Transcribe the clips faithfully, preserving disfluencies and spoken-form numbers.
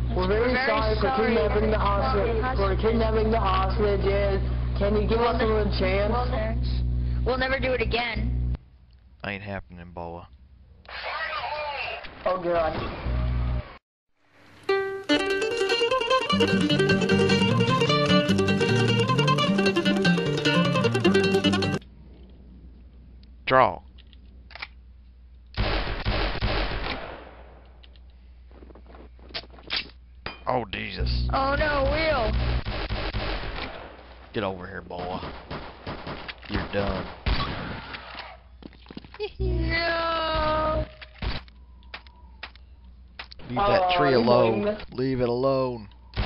We're very, very sorry, for sorry. kidnapping the hostage. For kidnapping the hostages. Can you give We'll us a little chance? We'll, ne we'll never do it again. Ain't happening, boy. Oh god. Draw. Oh, Jesus. Oh no, Will. Get over here, boy. You're done. No. Leave that Oh, tree you alone. doing Leave it alone.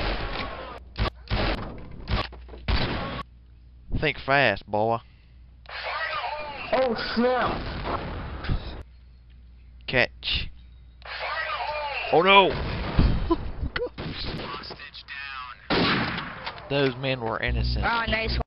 Think fast, boy. Oh snap. Catch. Oh no! Those men were innocent. Ah, nice one.